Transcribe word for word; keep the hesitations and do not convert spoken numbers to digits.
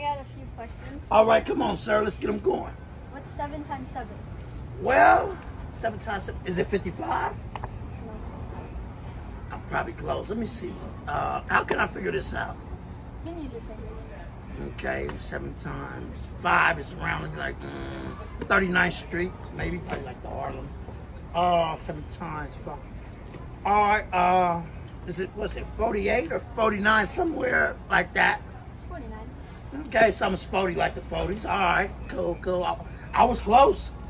got a few questions. All right, come on, sir. Let's get them going. What's seven times seven? Well, seven times seven. Is it fifty-five? No. I'm probably close. Let me see. Uh, how can I figure this out? You can use your fingers. Okay, seven times five is around like mm, thirty-ninth Street, maybe, probably like the Harlem. Uh, seven times five. All right, uh, is it, what's it, forty-eight or forty-nine, somewhere like that? It's forty-nine. Okay, something sporty like the forties. All right, cool, cool. I, I was close.